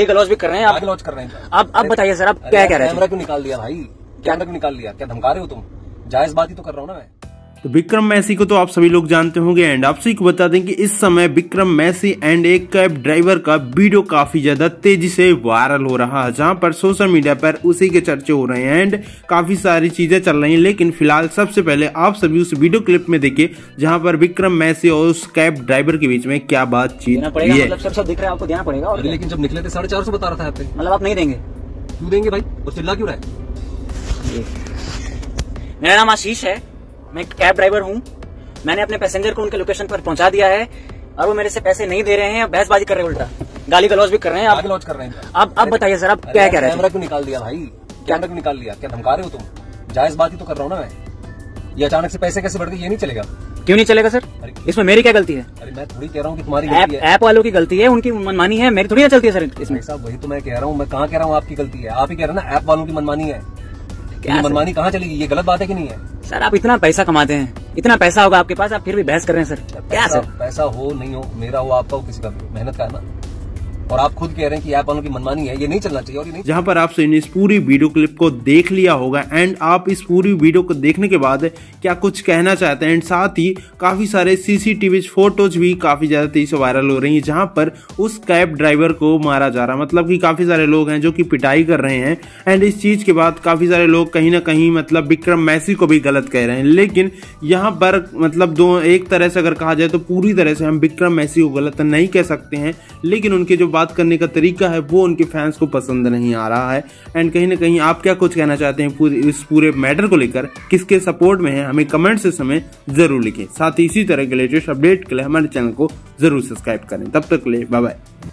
गाली गलौज भी कर रहे हैं आप। गलौज कर रहे हैं आप बताइए सर, आप क्या कह रहे हैं? कैमरा क्यों निकाल दिया भाई? कैमरा क्यों निकाल लिया? क्या धमका रहे हो तुम? जायज बात ही तो कर रहा हूँ ना मैं। तो विक्रम मैसी को तो आप सभी लोग जानते होंगे एंड आप सभी को बता दें कि इस समय विक्रम मैसी एंड एक कैब ड्राइवर का वीडियो काफी ज्यादा तेजी से वायरल हो रहा है, जहां पर सोशल मीडिया पर उसी के चर्चे हो रहे हैं एंड काफी सारी चीजें चल रही हैं। लेकिन फिलहाल सबसे पहले आप सभी उस वीडियो क्लिप में देखिए जहां पर विक्रम मैसी और उस कैब ड्राइवर के बीच में क्या बातचीत है। मतलब सब दिख रहा है आपको, देना पड़ेगा। लेकिन जब निकले थे 450 बता रहा था यहाँ पे। मतलब आप नहीं देंगे? क्यों देंगे भाई? और चिल्ला क्यों रहा है? मेरा नाम आशीष है, मैं कैब ड्राइवर हूँ। मैंने अपने पैसेंजर को उनके लोकेशन पर पहुंचा दिया है और वो मेरे से पैसे नहीं दे रहे हैं, बहसबाजी कर रहे हैं, उल्टा गाली गलौज भी कर रहे हैं। आप गलौज कर रहे हैं। आप बताइए सर, आप क्या कह रहे हैं? कैमरा क्यों निकाल दिया भाई? कैमरा क्यों निकाल लिया? क्या धमका रहे हो तुम? जायज बात ही तो कर रहा हूँ ना मैं। ये अचानक से पैसे कैसे बढ़ गए? ये नहीं चलेगा। क्यों नहीं चलेगा सर? इसमें मेरी क्या गलती है? अरे मैं थोड़ी कह रहा हूँ कि तुम्हारी गलती है। ऐप वालों की गलती है, उनकी मनमानी है, मेरी थोड़ी ना चलती है सर इसमें। साहब वही तो मैं कह रहा हूँ, मैं कहाँ कह रहा हूँ आपकी गलती है? आप ही कह रहे हैं ना ऐप वालों की मनमानी है। मनमानी कहाँ चलेगी? ये गलत बात है कि नहीं है? सर आप इतना पैसा कमाते हैं, इतना पैसा होगा आपके पास, आप फिर भी बहस कर रहे हैं सर। क्या सर? पैसा हो नहीं हो, मेरा हो आपका हो, किसी का मेहनत का है ना। और आप खुद कह रहे हैं कि ऐप वालों की मनमानी है, ये नहीं चलना चाहिए। और ये नहीं, जहां पर आपसे इस पूरी वीडियो क्लिप को देख लिया होगा एंड आप इस पूरी वीडियो को देखने के बाद क्या कुछ कहना चाहते हैं एंड साथ ही काफी सारे सीसीटीवी फोटोज भी काफी ज्यादा तेजी से वायरल हो रही है जहां पर उस कैब ड्राइवर को मारा जा रहा है। मतलब कि काफी सारे लोग हैं जो कि पिटाई कर रहे हैं एंड इस चीज के बाद काफी सारे लोग कहीं ना कहीं मतलब विक्रम मैसी को भी गलत कह रहे हैं। लेकिन यहाँ पर मतलब एक तरह से अगर कहा जाए तो पूरी तरह से हम विक्रम मैसी को गलत नहीं कह सकते हैं, लेकिन उनके जो बात करने का तरीका है वो उनके फैंस को पसंद नहीं आ रहा है। एंड कहीं ना कहीं आप क्या कुछ कहना चाहते हैं इस पूरे मैटर को लेकर, किसके सपोर्ट में है, हमें कमेंट से समय जरूर लिखें। साथ ही इसी तरह के लेटेस्ट अपडेट के लिए हमारे चैनल को जरूर सब्सक्राइब करें। तब तक के लिए बाय बाय।